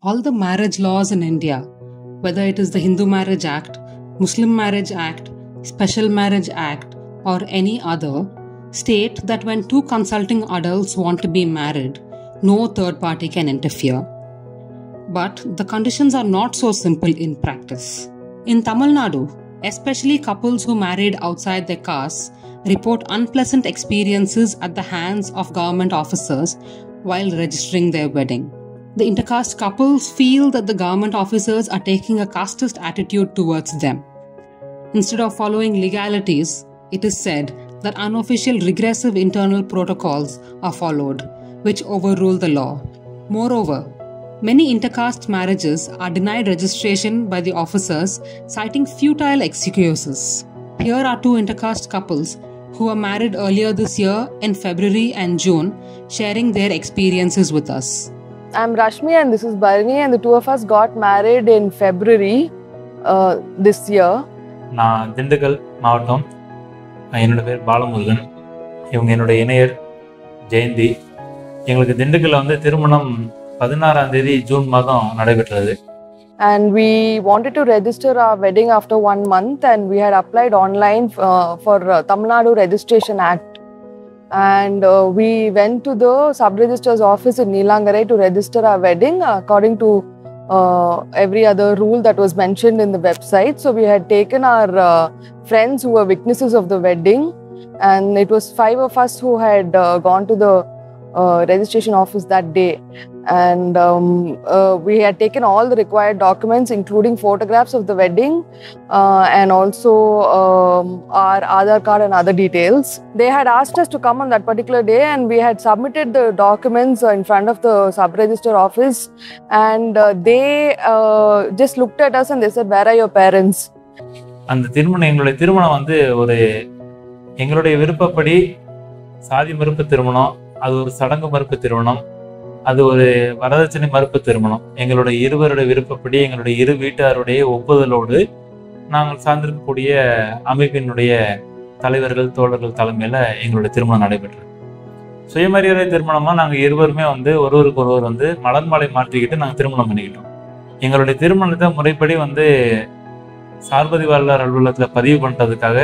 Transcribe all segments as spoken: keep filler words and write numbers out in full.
all the marriage laws in India, whether it is the Hindu Marriage Act, Muslim Marriage Act, Special Marriage Act, or any other, state that when two consulting adults want to be married, no third party can interfere. But the conditions are not so simple in practice. In Tamil Nadu, especially couples who married outside their castes report unpleasant experiences at the hands of government officers while registering their wedding. The intercaste couples feel that the government officers are taking a casteist attitude towards them. Instead of following legalities, it is said that unofficial regressive internal protocols are followed, which overrule the law. Moreover, many intercaste marriages are denied registration by the officers, citing futile excuses. Here are two intercaste couples who were married earlier this year in February and June, sharing their experiences with us. I'm Rashmi and this is Bharani, and the two of us got married in February uh, this year. நான் திண்டுக்கல் மாவட்டம். என்னோட பேர் பாலமுருகன். இவங்க என்னோட இணையர் ஜெயந்தி. எங்களுக்கு திண்டுக்கல்ல வந்து திருமணம் பதினாறாம் தேதி ஜூன் மாதம் நடைபெற்றது. And we wanted to register our wedding after one month, and we had applied online uh, for uh, Tamil Nadu Registration Act. And uh, we went to the sub-registrar's office in Neelangarai to register our wedding according to uh, every other rule that was mentioned in the website. So we had taken our uh, friends who were witnesses of the wedding, and it was five of us who had uh, gone to the uh, registration office that day. And um, uh, we had taken all the required documents, including photographs of the wedding uh, and also um, our Aadhaar card and other details. They had asked us to come on that particular day, and we had submitted the documents in front of the sub-register office, and uh, they uh, just looked at us and they said, "Where are your parents?" அந்த திருமணம் எங்களுடைய திருமணம் வந்து ஒரு எங்களுடைய விருப்பப்படி சாதி மறுப்பு திருமணம், அது ஒரு சடங்கு மறுப்பு திருமணம், அது ஒரு வரதட்சணை மறுப்பு திருமணம். எங்களுடைய இருவருடைய விருப்பப்படி எங்களுடைய இரு வீட்டாருடைய ஒப்புதலோடு நாங்கள் சார்ந்திருக்கக்கூடிய அமைப்பினுடைய தலைவர்கள் தோழர்கள் தலைமையில் எங்களுடைய திருமணம் நடைபெற்றது. சுயமரியாதை திருமணமாக நாங்கள் இருவருமே வந்து ஒருவருக்கு ஒருவர் வந்து மலர் மாலை மாற்றிக்கிட்டு நாங்கள் திருமணம் பண்ணிக்கிட்டோம். எங்களுடைய திருமணத்தை முறைப்படி வந்து சார்பதிவாளர் அலுவலகத்தில் பதிவு பண்ணுறதுக்காக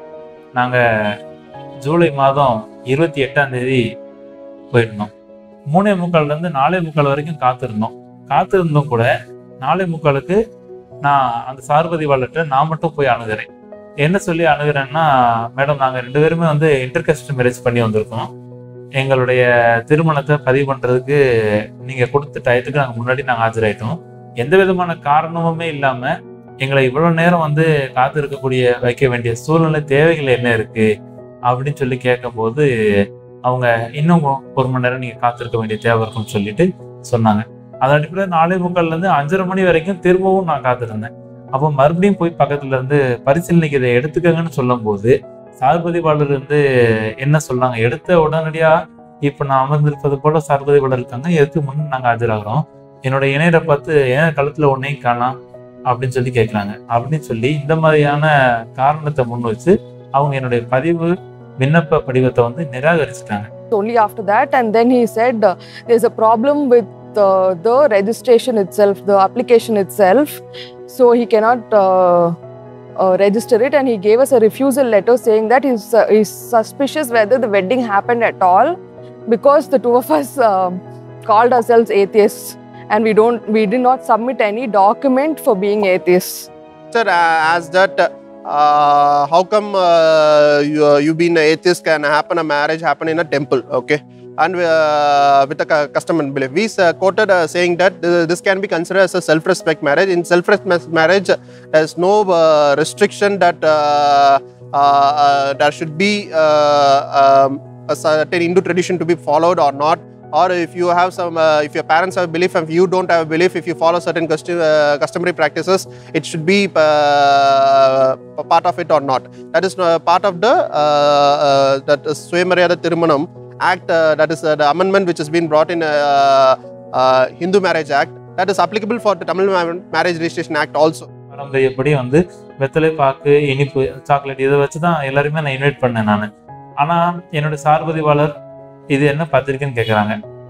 நாங்கள் ஜூலை மாதம் இருபத்தி எட்டாம் தேதி போயிருந்தோம். மூணே முக்கால்லேருந்து நாலே முக்கால் வரைக்கும் காத்திருந்தோம். காத்திருந்தும் கூட நாலே முக்காலுக்கு நான் அந்த சார்பதிவாளர்கிட்ட நான் மட்டும் போய் அணுகிறேன். என்ன சொல்லி அணுகிறேன்னா, மேடம், நாங்கள் ரெண்டு பேருமே வந்து இன்டர்காஸ்ட் மேரேஜ் பண்ணி வந்திருக்கோம். எங்களுடைய திருமணத்தை பதிவு பண்ணுறதுக்கு நீங்கள் கொடுத்த டயத்துக்கு நாங்கள் முன்னாடி நாங்கள் ஆஜராயிட்டோம். எந்த விதமான காரணமுமே இல்லாமல் எங்களை இவ்வளோ நேரம் வந்து காத்திருக்கக்கூடிய வைக்க வேண்டிய சூழ்நிலை தேவைகள் என்ன இருக்குது அப்படின்னு சொல்லி கேட்கும்போது அவங்க இன்னும் ஒரு மணி நேரம் நீங்கள் காத்திருக்க வேண்டிய தேவை இருக்குன்னு சொல்லிட்டு சொன்னாங்க. அதன் அடிப்படையில் நாலே முக்கால்லேருந்து அஞ்சரை மணி வரைக்கும் திரும்பவும் நான் காத்திருந்தேன். அப்போ மறுபடியும் போய் பக்கத்துல இருந்து பரிசீலனைக்கு இதை எடுத்துக்கங்கன்னு சொல்லும் போது சார்பதிவாளர் வந்து என்ன சொன்னாங்க, எடுத்த உடனடியாக இப்போ நான் அமர்ந்திருப்பது போல சார்பதிவாளர் இருக்காங்க, எதுக்கு முன்னு நாங்கள் ஆஜராகிறோம், என்னோட இணையரை பார்த்து ஏன் களத்தில் ஒன்றையும் காணாம் அப்படின்னு சொல்லி கேட்குறாங்க. அப்படின்னு சொல்லி இந்த மாதிரியான காரணத்தை முன் வச்சு அவங்க என்னுடைய பதிவு விண்ணப்ப படிவத்தை வந்து நிராகரிச்சிட்டாங்க. Only after that, and then he said uh, there's a problem with uh, the registration itself, the application itself, so he cannot uh, uh, register it, and he gave us a refusal letter saying that he's, uh, he's suspicious whether the wedding happened at all, because the two of us uh, called ourselves atheists, and we don't we did not submit any document for being atheists. Sir, uh, as that uh, Uh, how come uh, you, uh, you being an atheist can happen, a marriage happen in a temple, okay? And uh, with a custom and belief. We uh, quoted uh, saying that uh, this can be considered as a self-respect marriage. In self-respect marriage, there is no uh, restriction that uh, uh, uh, there should be uh, um, a certain Hindu tradition to be followed or not. Or if you have some, uh, if your parents have a belief and you don't have a belief, if you follow certain custom, uh, customary practices, it should be uh, a part of it or not. That is uh, part of the uh, uh, that Suyamariyada Thirumanam Act, uh, that is uh, the amendment which has been brought in uh, uh, Hindu Marriage Act, that is applicable for the Tamil Marriage Registration Act also. பாரம்பரியப்படி வந்து வெத்தலை பாக்கு இனிப்பு chocolate இதை வச்சு தான் எல்லாருமே நான் invite பண்ணேன் நான். ஆனால் என்னோட சார்பதிவாளர் இது என்ன பத்திரிக்கைன்னு கேட்குறாங்க.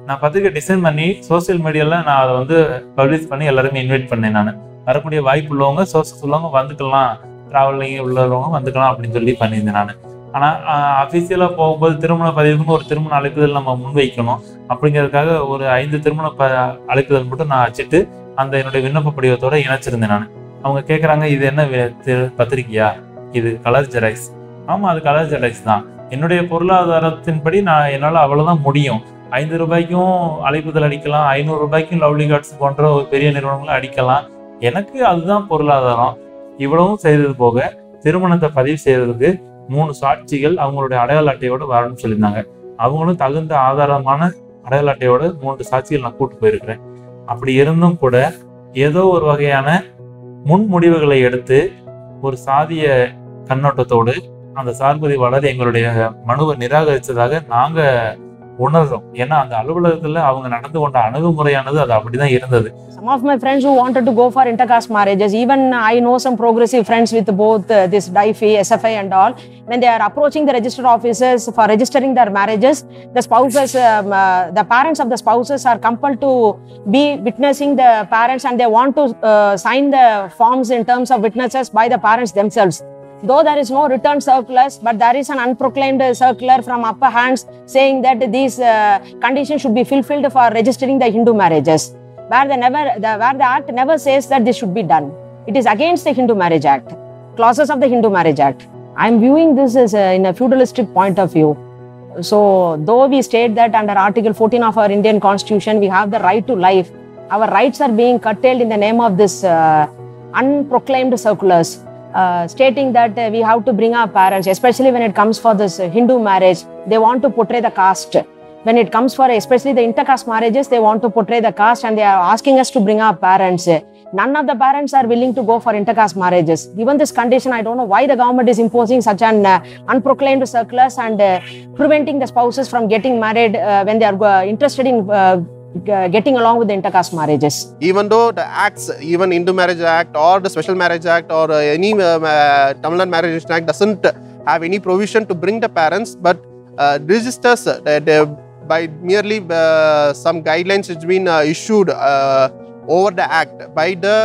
நான் பத்திரிக்கை டிசைன் பண்ணி சோசியல் மீடியாவில் நான் அதை வந்து பப்ளிஷ் பண்ணி எல்லாருமே இன்வைட் பண்ணேன். நான் வரக்கூடிய வாய்ப்பு உள்ளவங்க சோர்சஸ் உள்ளவங்க வந்துக்கலாம், ட்ராவலிங் உள்ளவங்க வந்துக்கலாம் அப்படின்னு சொல்லி பண்ணியிருந்தேன் நான். ஆனால் அஃபீஷியலாக போகும்போது திருமண பதிவுக்குன்னு ஒரு திருமண அழைப்புதல் நம்ம முன்வைக்கணும். அப்படிங்கிறதுக்காக ஒரு ஐந்து திருமண ப அழைப்புதல் மட்டும் நான் வச்சுட்டு அந்த என்னுடைய விண்ணப்ப படிவத்தோடு இணைச்சிருந்தேன் நான். அவங்க கேட்குறாங்க, இது என்ன பத்திரிக்கையா, இது கலர் ஜெராக்ஸ். ஆமாம், அது கலர் ஜெராக்ஸ் தான். என்னுடைய பொருளாதாரத்தின்படி நான் என்னால் அவ்வளோதான் முடியும். ஐந்து ரூபாய்க்கும் அழைப்புதல் அடிக்கலாம், ஐநூறு ரூபாய்க்கும் லவ்லி கார்ட்ஸ் போன்ற ஒரு பெரிய நிறுவனங்களை அடிக்கலாம். எனக்கு அதுதான் பொருளாதாரம். இவ்வளவும் செய்தது போக திருமணத்தை பதிவு செய்யறதுக்கு மூணு சாட்சிகள் அவங்களுடைய அடையாள அட்டையோடு வரணும்னு சொல்லியிருந்தாங்க. அவங்களும் தகுந்த ஆதாரமான அடையாள அட்டையோடு மூன்று சாட்சிகள் நான் கூட்டு போயிருக்கிறேன். அப்படி இருந்தும் கூட ஏதோ ஒரு வகையான முன் முடிவுகளை எடுத்து ஒரு சாதிய கண்ணோட்டத்தோடு அந்த சார்பதிவாளர் எங்களுடைய மனுவை நிராகரித்ததாக நாங்க உணர்றோம். ஏன்னா அந்த அலுவலகத்துல அவங்க நடந்து கொண்ட அணுகுமுறையானது அது அப்படிதான் இருந்தது. Some of my friends who wanted to go for intercaste marriages, even I know some progressive friends with both uh, this D I F I, S F I and all, when they are approaching the registered offices for registering their marriages, the spouses, um, uh, the parents of the spouses are compelled to be witnessing the parents, and they want to uh, sign the forms in terms of witnesses by the parents themselves. Though there is no return circulars, but there is an unproclaimed circular from upper hands saying that these uh, conditions should be fulfilled for registering the Hindu marriages, where the never the, where the act never says that this should be done. It is against the Hindu Marriage Act, clauses of the Hindu Marriage Act. I am viewing this as a, in a feudalistic point of view. So, though we state that under Article fourteen of our Indian Constitution, we have the right to life, our rights are being curtailed in the name of this uh, unproclaimed circulars. Uh, stating that uh, we have to bring our parents, especially when it comes for this uh, Hindu marriage, they want to portray the caste. When it comes for especially the intercaste marriages, they want to portray the caste, and they are asking us to bring our parents. None of the parents are willing to go for intercaste marriages. Given this condition, I don't know why the government is imposing such an uh, unproclaimed circulars and uh, preventing the spouses from getting married uh, when they are uh, interested in uh, getting along with the intercaste marriages. Even though the acts, even Hindu Marriage Act or the Special Marriage Act or uh, any uh, uh, Tamil Nadu Marriage Act doesn't have any provision to bring the parents, but uh, registers uh, they, by merely uh, some guidelines which been uh, issued uh, over the act by the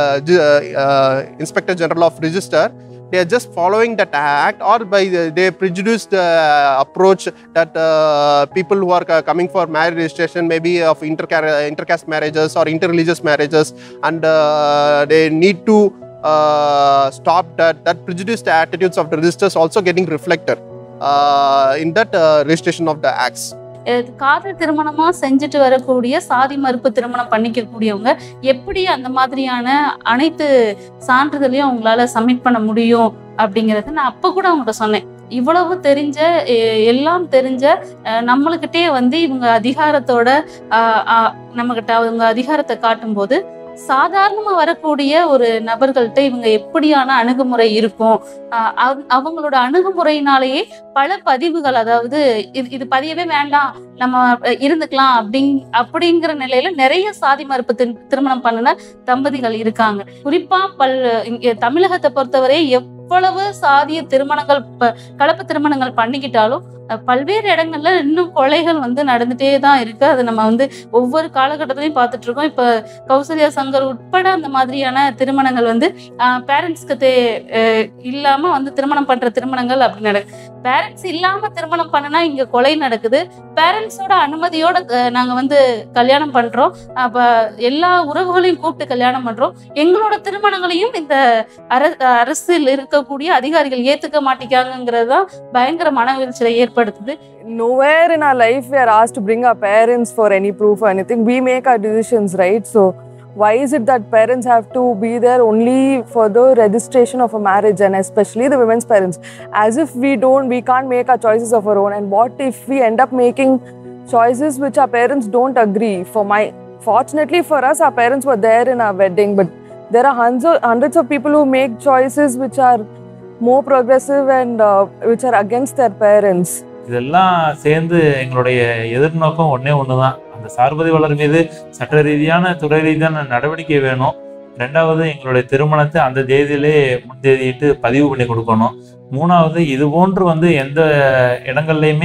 uh, uh, Inspector General of Register. They are just following that act, or by the, they prejudiced uh, approach that uh, people who are coming for marriage registration, maybe of interca- intercaste marriages or interreligious marriages, and uh, they need to uh, stop that. That prejudiced attitudes of the registers also getting reflected uh, in that uh, registration of the acts. காதல் திருமணமா செஞ்சுட்டு வரக்கூடிய சாதி மறுப்பு திருமணம் பண்ணிக்கக்கூடியவங்க எப்படி அந்த மாதிரியான அனைத்து சான்றிதழையும் அவங்களால சப்மிட் பண்ண முடியும் அப்படிங்கறத நான் அப்ப கூட அவங்கள்ட்ட சொன்னேன். இவ்வளவு தெரிஞ்ச எல்லாம் தெரிஞ்ச நம்மளுக்கிட்டே வந்து இவங்க அதிகாரத்தோட நம்மகிட்ட அவங்க அதிகாரத்தை காட்டும் போது சாதாரணமா வரக்கூடிய ஒரு நபர்கள்ட்ட இவங்க எப்படியான அணுகுமுறை இருக்கும், அவங்களோட அணுகுமுறையினாலேயே பல பதிவுகள், அதாவது இது இது பதியவே வேண்டாம் நம்ம இருந்துக்கலாம் அப்படிங் அப்படிங்கிற நிலையில நிறைய சாதி மறுப்பு திருமணம் பண்ணின தம்பதிகள் இருக்காங்க. குறிப்பா பல் இங்க தமிழகத்தை பொறுத்தவரை எவ்வளவு சாதிய திருமணங்கள் கலப்பு திருமணங்கள் பண்ணிக்கிட்டாலும் பல்வேறு இடங்கள்ல இன்னும் கொலைகள் வந்து நடந்துட்டே தான் இருக்கு. அதை நம்ம வந்து ஒவ்வொரு காலகட்டத்திலையும் பார்த்துட்டு இருக்கோம். இப்ப கௌசல்யா சங்கர் உட்பட அந்த மாதிரியான திருமணங்கள் வந்து ஆஹ் பேரண்ட்ஸ்க்கு தே இல்லாம வந்து திருமணம் பண்ற திருமணங்கள் அப்படி நடக்குது. பேரண்ட்ஸ் இல்லாம திருமணம் பண்ணனா இங்க கொலை நடக்குது. பேரண்ட்ஸோட அனுமதியோட நாங்க வந்து கல்யாணம் பண்றோம், அப்ப எல்லா உறவுகளையும் கூப்பிட்டு கல்யாணம் பண்றோம். எங்களோட திருமணங்களையும் இந்த அரசில் இருக்கக்கூடிய அதிகாரிகள் ஏத்துக்க மாட்டேங்கிறாங்கிறது தான் பயங்கர மனவீழ்ச்சியை ஏற்படுத்துது. Nowhere in our life we are asked to bring our parents for any proof or anything. We make our decisions, right? So why is it that parents have to be there only for the registration of a marriage, and especially the women's parents, as if we don't we can't make our choices of our own? And what if we end up making choices which our parents don't agree? For my fortunately for us, our parents were there in our wedding, but there are hundreds hundreds of people who make choices which are more progressive and uh, which are against their parents. இதெல்லாம் சேர்ந்து எங்களுடைய எதிர்நோக்கம் ஒன்னே ஒண்ணுதான், அந்த சார்பதிவாளர் மீது சட்ட ரீதியான துறை ரீதியான நடவடிக்கை வேணும். ரெண்டாவது, எங்களுடைய திருமணத்தை அந்த தேதியிலே முன்தேதியிட்டு பதிவு பண்ணி கொடுக்கணும். மூணாவது, இது போன்று வந்து எந்த இடங்கள்லையுமே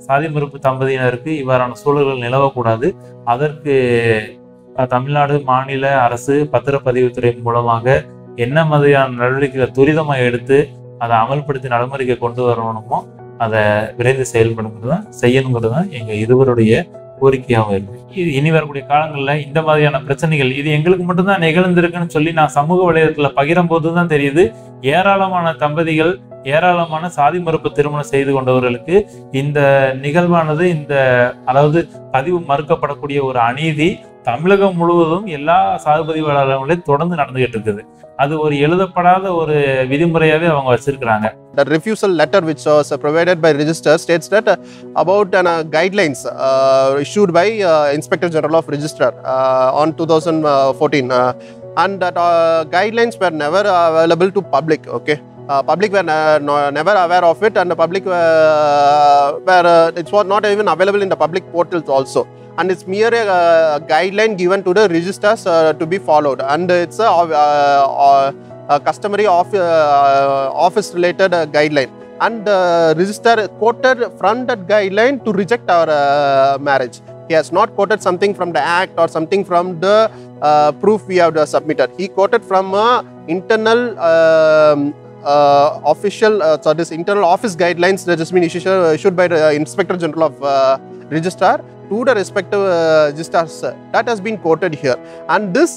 சாதி மறுப்பு தம்பதியினருக்கு இவ்வாறான சூழல்கள் நிலவக்கூடாது. அதற்கு தமிழ்நாடு மாநில அரசு பத்திரப்பதிவுத்துறை மூலமாக என்ன மாதிரியான நடவடிக்கைகளை துரிதமாக எடுத்து அதை அமல்படுத்தி நடைமுறைக்கு கொண்டு வரணுமோ அதை விரைந்து செயல்படுங்கிறது தான் செய்யணுங்கிறது தான் எங்கள் இருவருடைய கோரிக்கையாகவும் இருக்கு. இது இனி வரக்கூடிய காலங்களில் இந்த மாதிரியான பிரச்சனைகள் இது எங்களுக்கு மட்டும்தான் நிகழ்ந்திருக்குன்னு சொல்லி நான் சமூக வலைதளத்தில் பகிரும் போது தான் தெரியுது, ஏராளமான தம்பதிகள் ஏராளமான சாதி மறுப்பு திருமணம் செய்து கொண்டவர்களுக்கு இந்த நிகழ்வானது இந்த அதாவது பதிவு மறுக்கப்படக்கூடிய ஒரு அநீதி தமிழகம் முழுவதும் எல்லா சாகுபதிவாளர்களையும் தொடர்ந்து நடந்துகிட்டு இருக்குது. அது ஒரு எழுதப்படாத ஒரு விதிமுறையாவே அவங்க வச்சிருக்காங்க. The refusal letter which was provided by register states that uh, about uh, guidelines uh, issued by uh, Inspector General of Register uh, on two thousand fourteen uh, and that uh, guidelines were never available to public. Okay. Uh, public were uh, no, never aware of it, and the public uh, were uh, it was not even available in the public portals also. And it's mere a uh, guideline given to the registers uh, to be followed, and it's a, uh, uh, a customary of, uh, office related uh, guideline, and the uh, register quoted from that guideline to reject our uh, marriage. He has not quoted something from the act or something from the uh, proof we have uh, submitted. He quoted from uh, internal um, uh, official uh, so this internal office guidelines that has been issued, uh, issued by the uh, Inspector General of uh, Registrar to the respective uh, registers. That has been quoted here, and this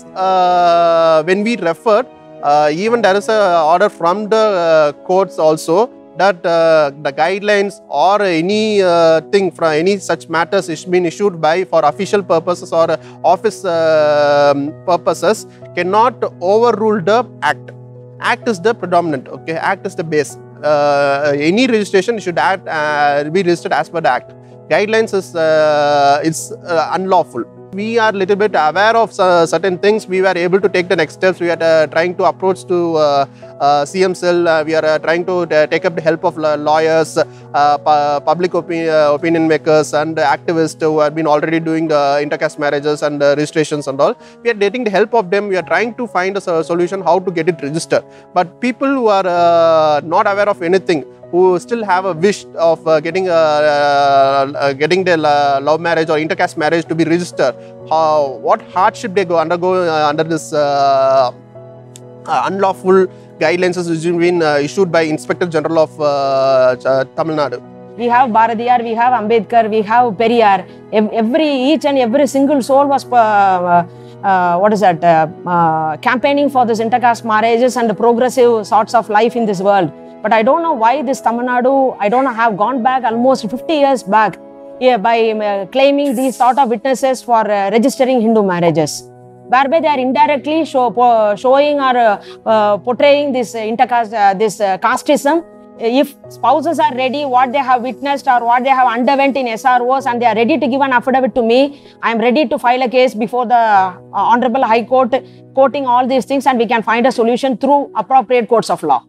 uh, when we referred, uh, even there is a order from the uh, courts also that uh, the guidelines or any uh, thing from any such matters is been issued by for official purposes or uh, office uh, purposes cannot overrule the act. Act is the predominant. Okay, act is the base. Uh, any registration should act uh, be registered as per the act. Guidelines is uh, is uh, unlawful. We are little bit aware of uh, certain things. We were able to take the next steps. We are uh, trying to approach to uh, uh, C M Cell. Uh, we are uh, trying to uh, take up the help of lawyers, uh, pu public opi uh, opinion makers, and activists who have been already doing the intercaste marriages and uh, registrations and all. We are getting the help of them. We are trying to find a solution how to get it registered. But people who are uh, not aware of anything, who still have a wish of uh, getting uh, uh, getting their uh, love marriage or intercaste marriage to be registered, how what hardship they go undergo uh, under this uh, uh, unlawful guidelines which have been uh, issued by Inspector General of uh, Tamil Nadu. We have Bharatiyar, we have Ambedkar, we have Periyar. Every each and every single soul was uh, uh, what is that uh, uh, campaigning for this intercaste marriages and the progressive sorts of life in this world. But I don't know why this Tamil Nadu, I don't know, have gone back almost fifty years back yeah, by uh, claiming these sort of witnesses for uh, registering Hindu marriages, whereby they are indirectly show, po showing or uh, uh, portraying this uh, intercaste, uh, this uh, casteism. If spouses are ready, what they have witnessed or what they have underwent in S R Os, and they are ready to give an affidavit to me, I am ready to file a case before the uh, Honorable High Court, quoting all these things, and we can find a solution through appropriate courts of law.